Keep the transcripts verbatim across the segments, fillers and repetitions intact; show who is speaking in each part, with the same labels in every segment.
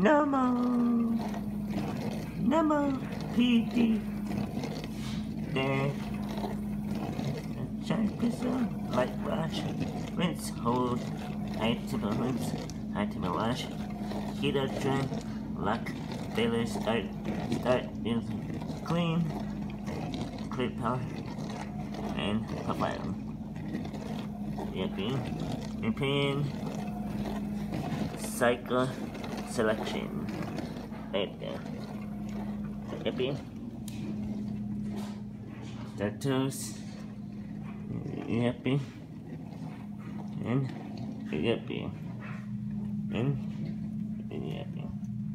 Speaker 1: No more. No more P D. There. Check this out. Light wash. Rinse, hold. Hide to the rinse. Hide to the wash. Heat up, drain. Lock. Failure. Start. Start. Clean. Clear power. And apply them. Yippee. Repair. Cycle selection. Right there. Yippee. Tattoos. Yippee. And yippee. And yippee.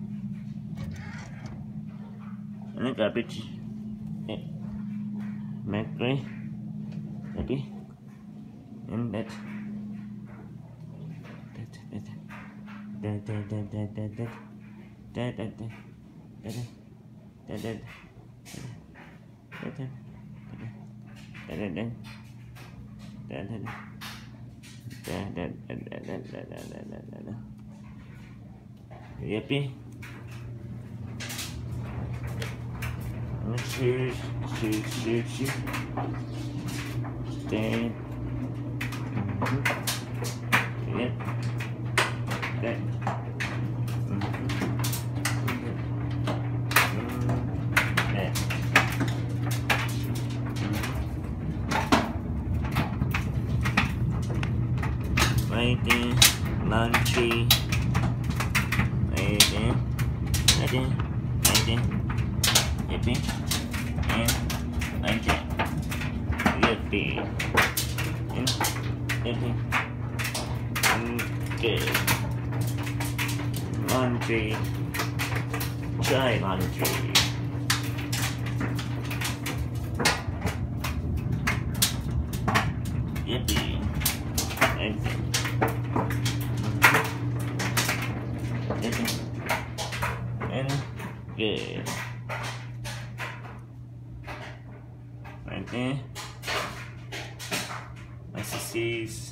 Speaker 1: And the garbage. Yep. Mercury. Yippee. And that. That. That. That. That. That. That. That. That. That. That. That. That. That. Yippee. Shoot, shoot, shoot, shoot. Stand. Yep. That. Right there, laundry, right there, right there, right there, yippee, and right there, yippee, and yippee, and good, laundry, dry laundry, yippee, right there. And good. Right there. My sissies.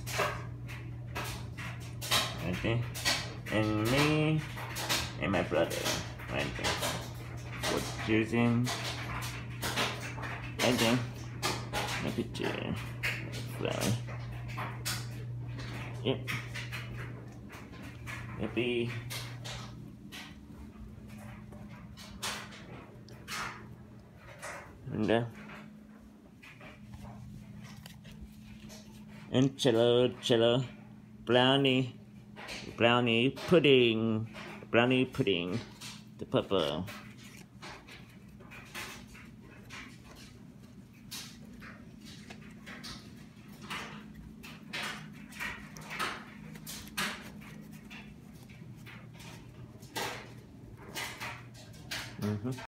Speaker 1: Right there. And me and my brother. Right there. What's using? Right there. My picture. Flower. Yep. Yippee. And uh, and cello, cello, brownie, brownie pudding, brownie pudding, the purple. Mm-hmm.